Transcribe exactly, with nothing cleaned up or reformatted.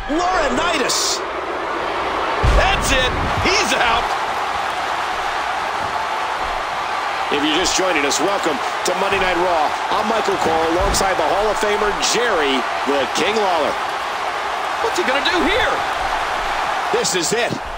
Laurinaitis. That's it. He's out. If you're just joining us, welcome to Monday Night Raw. I'm Michael Cole alongside the Hall of Famer Jerry the King Lawler. What's he gonna do here? This is it.